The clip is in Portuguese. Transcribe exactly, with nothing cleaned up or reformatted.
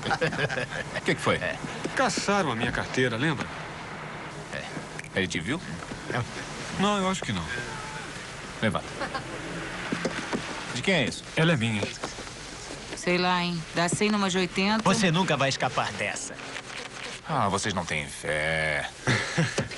O que, que foi? É. Caçaram a minha carteira, lembra? É. Ele te viu? Não, eu acho que não. Levanta. De quem é isso? Ela é minha. Sei lá, hein? Dá cem numa de oitenta. Você nunca vai escapar dessa. Ah, vocês não têm fé.